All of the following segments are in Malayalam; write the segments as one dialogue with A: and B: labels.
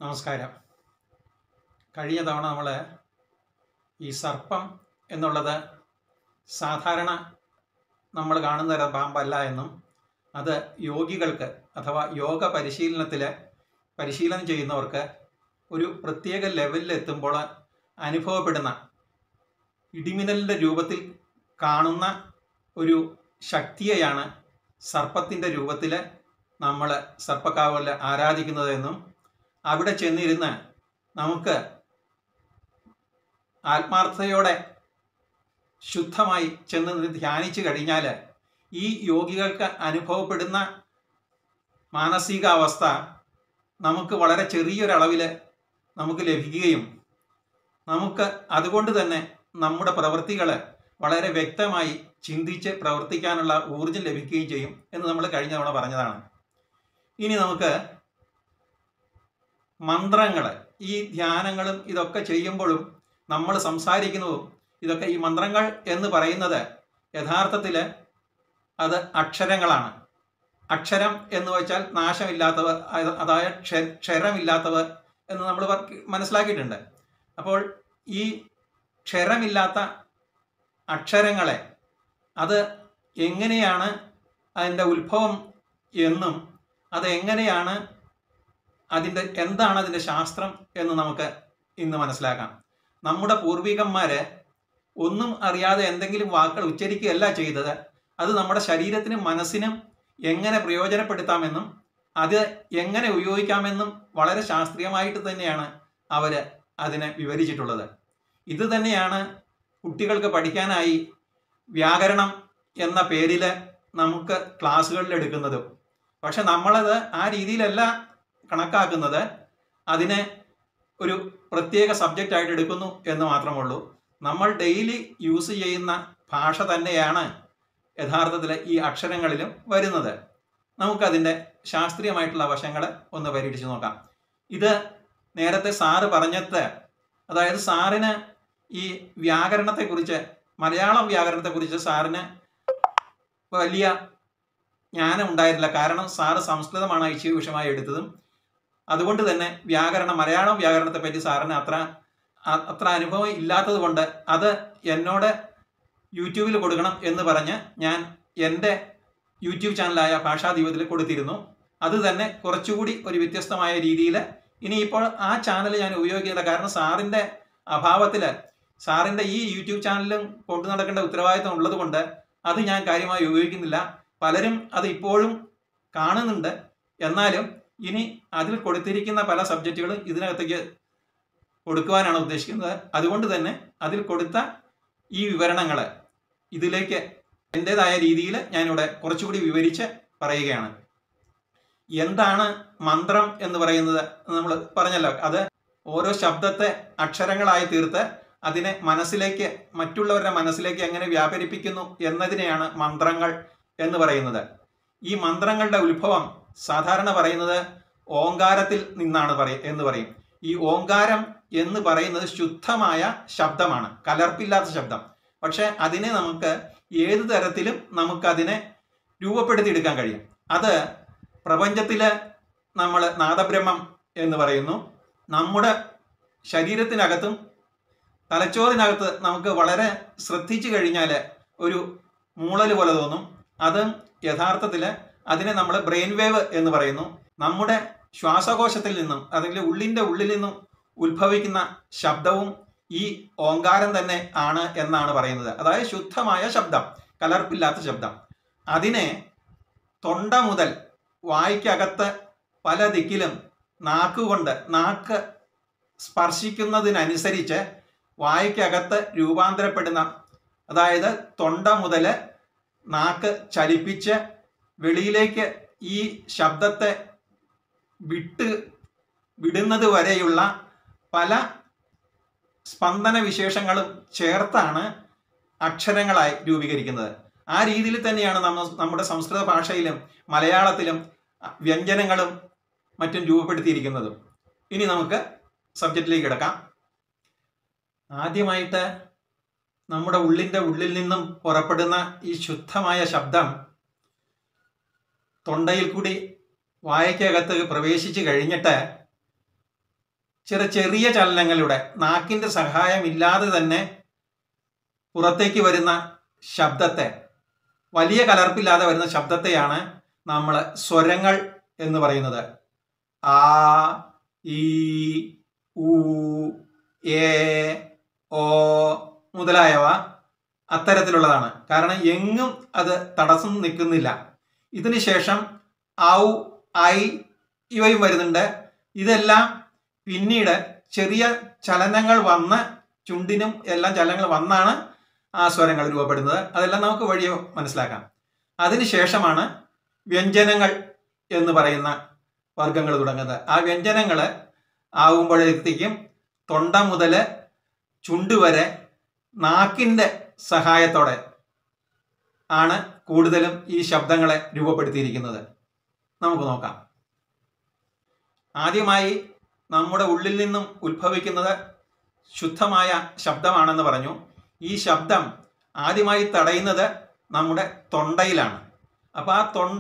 A: നമസ്കാരം. കഴിഞ്ഞ തവണ നമ്മൾ ഈ സർപ്പം എന്നുള്ളത് സാധാരണ നമ്മൾ കാണുന്ന ഒരു പാമ്പല്ല എന്നും അത് യോഗികൾക്ക് അഥവാ യോഗ പരിശീലനം ചെയ്യുന്നവർക്ക് ഒരു പ്രത്യേക ലെവലിൽ എത്തുമ്പോൾ അനുഭവപ്പെടുന്ന ഇടിമിന്നലിൻ്റെ രൂപത്തിൽ കാണുന്ന ഒരു ശക്തിയെയാണ് സർപ്പത്തിൻ്റെ രൂപത്തിൽ നമ്മൾ സർപ്പക്കാവുകളിൽ ആരാധിക്കുന്നതെന്നും അവിടെ ചെന്നിരുന്ന് നമുക്ക് ആത്മാർത്ഥതയോടെ ശുദ്ധമായി ചെന്ന് ധ്യാനിച്ചു കഴിഞ്ഞാൽ ഈ യോഗികൾക്ക് അനുഭവപ്പെടുന്ന മാനസികാവസ്ഥ നമുക്ക് വളരെ ചെറിയൊരളവിൽ നമുക്ക് ലഭിക്കുകയും നമുക്ക് അതുകൊണ്ട് തന്നെ നമ്മുടെ പ്രവൃത്തികൾ വളരെ വ്യക്തമായി ചിന്തിച്ച് പ്രവർത്തിക്കാനുള്ള ഊർജം ലഭിക്കുകയും ചെയ്യും എന്ന് നമ്മൾ കഴിഞ്ഞ തവണ പറഞ്ഞതാണ്. ഇനി നമുക്ക് മന്ത്രങ്ങൾ, ഈ ധ്യാനങ്ങളും ഇതൊക്കെ ചെയ്യുമ്പോഴും നമ്മൾ സംസാരിക്കുന്നതും ഇതൊക്കെ ഈ മന്ത്രങ്ങൾ എന്ന് പറയുന്നത് യഥാർത്ഥത്തിൽ അത് അക്ഷരങ്ങളാണ്. അക്ഷരം എന്ന് വെച്ചാൽ നാശമില്ലാത്തവർ, അതായത് ക്ഷരമില്ലാത്തവർ എന്ന് നമ്മൾ മനസ്സിലാക്കിയിട്ടുണ്ട്. അപ്പോൾ ഈ ക്ഷരമില്ലാത്ത അക്ഷരങ്ങളെ അത് എങ്ങനെയാണ് അതിൻ്റെ ഉത്ഭവം എന്നും അതെങ്ങനെയാണ് എന്താണ് അതിൻ്റെ ശാസ്ത്രം എന്ന് നമുക്ക് ഇന്ന് മനസ്സിലാക്കാം. നമ്മുടെ പൂർവികന്മാർ ഒന്നും അറിയാതെ എന്തെങ്കിലും വാക്കുകൾ ഉച്ചരിക്കുകയല്ല ചെയ്തത്. അത് നമ്മുടെ ശരീരത്തിനും മനസ്സിനും എങ്ങനെ പ്രയോജനപ്പെടുത്താമെന്നും അത് എങ്ങനെ ഉപയോഗിക്കാമെന്നും വളരെ ശാസ്ത്രീയമായിട്ട് തന്നെയാണ് അവർ അതിനെ വിവരിച്ചിട്ടുള്ളത്. ഇത് തന്നെയാണ് കുട്ടികൾക്ക് പഠിക്കാനായി വ്യാകരണം എന്ന പേരിൽ നമുക്ക് ക്ലാസ്സുകളിൽ എടുക്കുന്നതും. പക്ഷെ നമ്മളത് ആ രീതിയിലല്ല കണക്കാക്കുന്നത്. അതിനെ ഒരു പ്രത്യേക സബ്ജക്റ്റായിട്ട് എടുക്കുന്നു എന്ന് മാത്രമുള്ളൂ. നമ്മൾ ഡെയിലി യൂസ് ചെയ്യുന്ന ഭാഷ തന്നെയാണ് യഥാർത്ഥത്തിൽ ഈ അക്ഷരങ്ങളിലും വരുന്നത്. നമുക്കതിൻ്റെ ശാസ്ത്രീയമായിട്ടുള്ള വശങ്ങൾ ഒന്ന് പരീക്ഷിച്ച് നോക്കാം. ഇത് നേരത്തെ സാറ് പറഞ്ഞത്, അതായത് സാറിന് ഈ വ്യാകരണത്തെക്കുറിച്ച്, മലയാളം വ്യാകരണത്തെക്കുറിച്ച് സാറിന് വലിയ ജ്ഞാനം ഉണ്ടായിരുന്നില്ല. കാരണം സാറ് സംസ്കൃതമാണ് ഐച്ഛിക വിഷയമായി എടുത്തതും. അതുകൊണ്ട് തന്നെ മലയാളം വ്യാകരണത്തെ പറ്റി സാറിന് അത്ര അനുഭവം ഇല്ലാത്തത് കൊണ്ട് അത് എന്നോട് യൂട്യൂബിൽ കൊടുക്കണം എന്ന് പറഞ്ഞ് ഞാൻ എൻ്റെ യൂട്യൂബ് ചാനലായ ഭാഷാദീപത്തിൽ കൊടുത്തിരുന്നു. അത് തന്നെ കുറച്ചുകൂടി ഒരു വ്യത്യസ്തമായ രീതിയിൽ ഇനിയിപ്പോൾ ആ ചാനൽ ഞാൻ ഉപയോഗിക്കില്ല. കാരണം സാറിൻ്റെ അഭാവത്തിൽ സാറിൻ്റെ ഈ യൂട്യൂബ് ചാനലും കൊണ്ടു നടക്കേണ്ട ഉത്തരവാദിത്വം ഉള്ളത് കൊണ്ട് അത് ഞാൻ കാര്യമായി ഉപയോഗിക്കുന്നില്ല. പലരും അത് ഇപ്പോഴും കാണുന്നുണ്ട്. എന്നാലും ഇനി അതിൽ കൊടുത്തിരിക്കുന്ന പല സബ്ജക്റ്റുകളും ഇതിനകത്തേക്ക് കൊടുക്കുവാനാണ് ഉദ്ദേശിക്കുന്നത്. അതുകൊണ്ട് തന്നെ അതിൽ കൊടുത്ത ഈ വിവരണങ്ങൾ ഇതിലേക്ക് എൻ്റേതായ രീതിയിൽ ഞാനിവിടെ കുറച്ചുകൂടി വിവരിച്ച് പറയുകയാണ്. എന്താണ് മന്ത്രം എന്ന് പറയുന്നത്? നമ്മൾ പറഞ്ഞല്ലോ, അത് ഓരോ ശബ്ദത്തെ അക്ഷരങ്ങളായി തീർത്ത് അതിനെ മറ്റുള്ളവരുടെ മനസ്സിലേക്ക് എങ്ങനെ വ്യാപരിപ്പിക്കുന്നു എന്നതിനെയാണ് മന്ത്രങ്ങൾ എന്ന് പറയുന്നത്. ഈ മന്ത്രങ്ങളുടെ ഉത്ഭവം സാധാരണ പറയുന്നത് ഓങ്കാരത്തിൽ നിന്നാണ് എന്ന് പറയും. ഈ ഓങ്കാരം എന്ന് പറയുന്നത് ശുദ്ധമായ ശബ്ദമാണ്, കലർപ്പില്ലാത്ത ശബ്ദം. പക്ഷെ അതിനെ നമുക്ക് ഏത് തരത്തിലും നമുക്കതിനെ രൂപപ്പെടുത്തിയെടുക്കാൻ കഴിയും. അത് പ്രപഞ്ചത്തിൽ നമ്മൾ നാദബ്രഹ്മം എന്ന് പറയുന്നു. നമ്മുടെ ശരീരത്തിനകത്തും തലച്ചോറിനകത്ത് നമുക്ക് വളരെ ശ്രദ്ധിച്ചു കഴിഞ്ഞാൽ ഒരു മൂളൽ പോലെ തോന്നും. അത് യഥാർത്ഥത്തിൽ അതിനെ നമ്മൾ ബ്രെയിൻ വേവ് എന്ന് പറയുന്നു. നമ്മുടെ ശ്വാസകോശത്തിൽ നിന്നും അല്ലെങ്കിൽ ഉള്ളിൻ്റെ ഉള്ളിൽ നിന്നും ഉത്ഭവിക്കുന്ന ശബ്ദവും ഈ ഓങ്കാരം തന്നെ ആണ് എന്നാണ് പറയുന്നത്. അതായത് ശുദ്ധമായ ശബ്ദം, കലർപ്പില്ലാത്ത ശബ്ദം. അതിനെ തൊണ്ട മുതൽ വായ്ക്കകത്ത് പല ദിക്കിലും നാക്ക് സ്പർശിക്കുന്നതിനനുസരിച്ച് വായ്ക്കകത്ത് രൂപാന്തരപ്പെടുന്ന, അതായത് തൊണ്ട മുതൽ നാക്ക് ചലിപ്പിച്ച് വെളിയിലേക്ക് ഈ ശബ്ദത്തെ വിടുന്നത് വരെയുള്ള പല സ്പന്ദന വിശേഷങ്ങളും ചേർത്താണ് അക്ഷരങ്ങളായി രൂപീകരിക്കുന്നത്. ആ രീതിയിൽ തന്നെയാണ് നമ്മുടെ സംസ്കൃത ഭാഷയിലും മലയാളത്തിലും വ്യഞ്ജനങ്ങളും മറ്റും രൂപപ്പെടുത്തിയിരിക്കുന്നതും. ഇനി നമുക്ക് സബ്ജക്റ്റിലേക്ക് കിടക്കാം. ആദ്യമായിട്ട് നമ്മുടെ ഉള്ളിൽ നിന്നും പുറപ്പെടുന്ന ഈ ശുദ്ധമായ ശബ്ദം തൊണ്ടയിൽ കൂടി വായക്കകത്ത് പ്രവേശിച്ച് കഴിഞ്ഞിട്ട് ചെറിയ ചലനങ്ങളിലൂടെ നാക്കിൻ്റെ സഹായമില്ലാതെ തന്നെ പുറത്തേക്ക് വരുന്ന ശബ്ദത്തെ, വലിയ കലർപ്പില്ലാതെ വരുന്ന ശബ്ദത്തെയാണ് നമ്മൾ സ്വരങ്ങൾ എന്ന് പറയുന്നത്. ആ, ഈ, ഊ, ഏ, ഓ മുതലായവ അത്തരത്തിലുള്ളതാണ്. കാരണം എങ്ങും അത് തടസ്സം നിൽക്കുന്നില്ല. ഇതിന് ശേഷം ഔ, ഐ ഇവയും വരുന്നുണ്ട്. ഇതെല്ലാം പിന്നീട് ചെറിയ ചലനങ്ങൾ വന്ന്, ചുണ്ടിനും എല്ലാം ചലനങ്ങൾ വന്നാണ് ആ സ്വരങ്ങൾ രൂപപ്പെടുന്നത്. അതെല്ലാം നമുക്ക് വഴിയെ മനസ്സിലാക്കാം. അതിനുശേഷമാണ് വ്യഞ്ജനങ്ങൾ എന്ന് പറയുന്ന വർഗങ്ങൾ തുടങ്ങുന്നത്. ആ വ്യഞ്ജനങ്ങൾ ആവുമ്പോഴത്തേക്കും തൊണ്ട മുതൽ ചുണ്ട് വരെ നാക്കിൻ്റെ സഹായത്തോടെ ആണ് കൂടുതലും ഈ ശബ്ദങ്ങളെ രൂപപ്പെടുത്തിയിരിക്കുന്നത്. നമുക്ക് നോക്കാം. ആദ്യമായി നമ്മുടെ ഉള്ളിൽ നിന്നും ഉത്ഭവിക്കുന്നത് ശുദ്ധമായ ശബ്ദമാണെന്ന് പറഞ്ഞു. ഈ ശബ്ദം ആദ്യമായി തടയുന്നത് നമ്മുടെ തൊണ്ടയിലാണ്. അപ്പോൾ ആ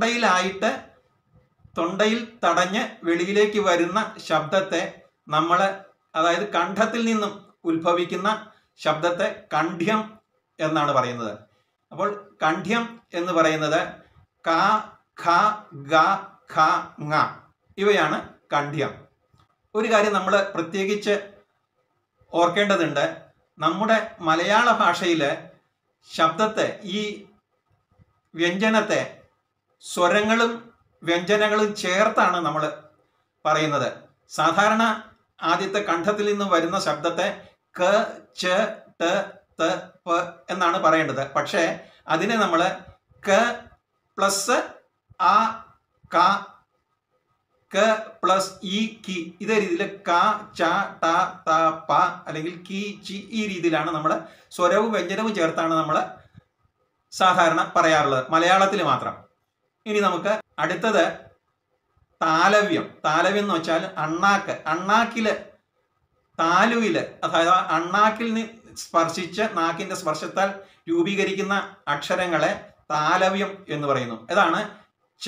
A: തൊണ്ടയിൽ തടഞ്ഞ് വെളിയിലേക്ക് വരുന്ന ശബ്ദത്തെ നമ്മൾ, അതായത് കണ്ഠത്തിൽ നിന്നും ഉത്ഭവിക്കുന്ന ശബ്ദത്തെ കണ്ഠ്യം എന്നാണ് പറയുന്നത്. അപ്പോൾ കണ്ഠ്യം എന്ന് പറയുന്നത് ക, ഖ, ഗ, ഖ, ങ ഇവയാണ് കണ്ഠ്യം. ഒരു കാര്യം നമ്മൾ പ്രത്യേകിച്ച് ഓർക്കേണ്ടതുണ്ട്. നമ്മുടെ മലയാള ഭാഷയിൽ ശബ്ദത്തെ, ഈ വ്യഞ്ജനത്തെ സ്വരങ്ങളും വ്യഞ്ജനങ്ങളും ചേർത്താണ് നമ്മൾ പറയുന്നത്. സാധാരണ ആദ്യത്തെ കണ്ഠത്തിൽ നിന്നും വരുന്ന ശബ്ദത്തെ ക, ച, ട, ത, പ എന്നാണ് പറയേണ്ടത്. പക്ഷേ അതിനെ നമ്മൾ ക പ്ലസ് ആ, ക, ക പ്ലസ് ഈ, കി ഇതേ രീതിയിൽ ക, ച, ട, ത, പ അല്ലെങ്കിൽ കി, ചി ഈ രീതിയിലാണ് നമ്മൾ സ്വരവും വ്യഞ്ജനവും ചേർത്താണ് നമ്മൾ സാധാരണ പറയാറുള്ളത്, മലയാളത്തിൽ മാത്രം. ഇനി നമുക്ക് അടുത്തത് താലവ്യം. താലവ്യം എന്ന് വെച്ചാൽ അണ്ണാക്കില് താലുവില്, അതായത് അണ്ണാക്കിൽ സ്പർശിച്ച് നാക്കിന്റെ സ്പർശത്താൽ രൂപീകരിക്കുന്ന അക്ഷരങ്ങളെ താലവ്യം എന്ന് പറയുന്നു. ഇതാണ് ച,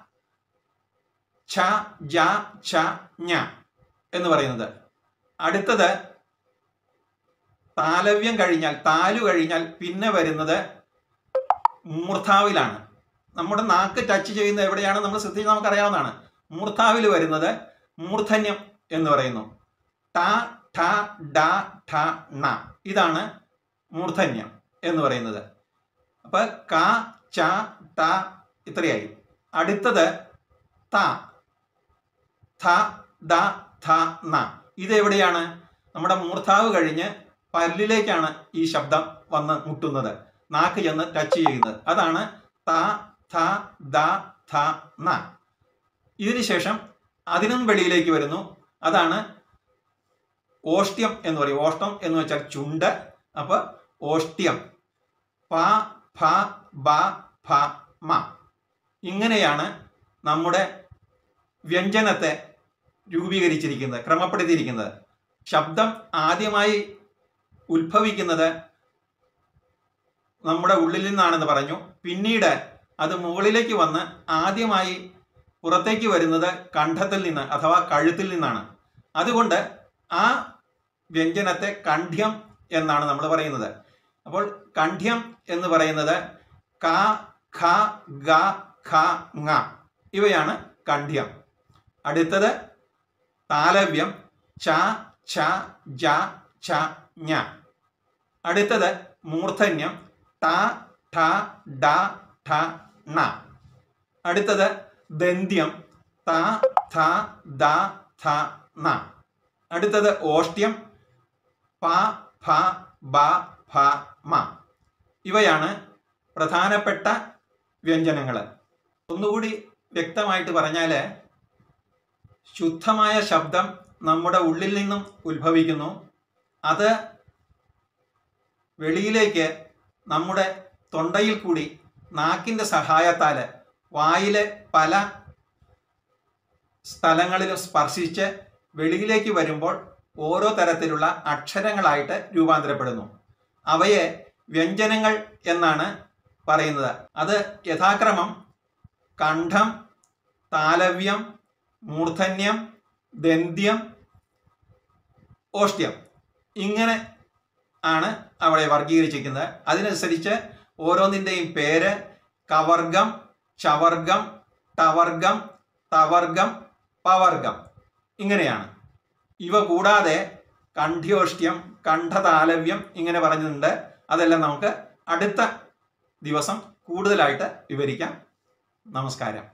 A: ഛ, ജ, ഛ, ഞ എന്ന് പറയുന്നത്. അടുത്തത് താലവ്യം കഴിഞ്ഞാൽ, താലു കഴിഞ്ഞാൽ പിന്നെ വരുന്നത് മൂർധാവിലാണ്. നമ്മുടെ നാക്ക് ടച്ച് ചെയ്യുന്നത് എവിടെയാണ് നമ്മൾ ശ്രദ്ധിച്ച് നമുക്കറിയാവുന്നതാണ്. മൂർധാവിൽ വരുന്നത് മൂർധന്യം എന്ന് പറയുന്നു. ട, ഠ, ഡ, ഠ, ണ ഇതാണ് മൂർധന്യം എന്ന് പറയുന്നത്. അപ്പൊ ക, ച, ട ഇത്രയായി. അടുത്തത് ത, ഥ, ദ, ഥ, ന ഇതെവിടെയാണ്? നമ്മുടെ മൂർധാവ് കഴിഞ്ഞ് പല്ലിലേക്കാണ് ഈ ശബ്ദം വന്ന് മുട്ടുന്നത്, നാക്ക് ചെന്ന് ടച്ച് ചെയ്യുന്നത്. അതാണ് ത, ഥ, ദ, ഥ, ന. ഇതിനുശേഷം അതിനും വെളിയിലേക്ക് വരുന്നു. അതാണ് ഓഷ്ട്യം എന്ന് പറയും. ഓഷ്ടം എന്ന് വെച്ചാൽ ചുണ്ട്. അപ്പൊ ഓഷ്ട്യം. പ, ഫ, ബ, ഫ, മ ഇങ്ങനെയാണ് നമ്മുടെ വ്യഞ്ജനത്തെ രൂപീകരിച്ചിരിക്കുന്നത്, ക്രമപ്പെടുത്തിയിരിക്കുന്നത്. ശബ്ദം ആദ്യമായി ഉത്ഭവിക്കുന്നത് നമ്മുടെ ഉള്ളിൽ നിന്നാണെന്ന് പറഞ്ഞു. പിന്നീട് അത് മുകളിലേക്ക് വന്ന് ആദ്യമായി പുറത്തേക്ക് വരുന്നത് കണ്ഠത്തിൽ നിന്ന് അഥവാ കഴുത്തിൽ നിന്നാണ്. അതുകൊണ്ട് ആ വ്യഞ്ജനത്തെ കണ്ഠ്യം എന്നാണ് നമ്മൾ പറയുന്നത്. അപ്പോൾ കണ്ഠ്യം എന്ന് പറയുന്നത് ക, ഖ, ഗ, ഖ, ങ ഇവയാണ് കണ്ഠ്യം. അടുത്തത് താലവ്യം ച, ഛ, ജ, ഛ, ഞ. അടുത്തത് മൂർധന്യം ത, ഠ, ഡ, ഠ, ണ. അടുത്തത് ദന്ത്യം ത, ഥ, ദ, ഥ, ന. അടുത്തത് ഓഷ്ട്യം പ, ഫ, ബ, ഫ, മ. ഇവയാണ് പ്രധാനപ്പെട്ട വ്യഞ്ജനങ്ങൾ. ഒന്നുകൂടി വ്യക്തമായിട്ട് പറഞ്ഞാൽ, ശുദ്ധമായ ശബ്ദം നമ്മുടെ ഉള്ളിൽ നിന്നും ഉത്ഭവിക്കുന്നു. അത് വെളിയിലേക്ക് നമ്മുടെ തൊണ്ടയിൽ കൂടി നാക്കിൻ്റെ സഹായത്താൽ വായിലെ പല സ്ഥലങ്ങളിലും സ്പർശിച്ച് വെളിയിലേക്ക് വരുമ്പോൾ ഓരോ തരത്തിലുള്ള അക്ഷരങ്ങളായിട്ട് രൂപാന്തരപ്പെടുന്നു. അവയെ വ്യഞ്ജനങ്ങൾ എന്നാണ് പറയുന്നത്. അത് യഥാക്രമം കണ്ഠം, താലവ്യം, മൂർധന്യം, ദന്ത്യം, ഓഷ്ട്യം ഇങ്ങനെ ആണ് അവിടെ വർഗീകരിച്ചിരിക്കുന്നത്. അതിനനുസരിച്ച് ഓരോന്നിൻ്റെയും പേര് കവർഗം, ചവർഗം, ടവർഗം, തവർഗം, പവർഗം ഇങ്ങനെയാണ്. ഇവ കൂടാതെ കണ്ഠ്യോഷ്ട്യം, കണ്ഠതാലവ്യം ഇങ്ങനെ പറഞ്ഞിട്ടുണ്ട്. അതെല്ലാം നമുക്ക് അടുത്ത ദിവസം കൂടുതലായിട്ട് വിവരിക്കാം. നമസ്കാരം.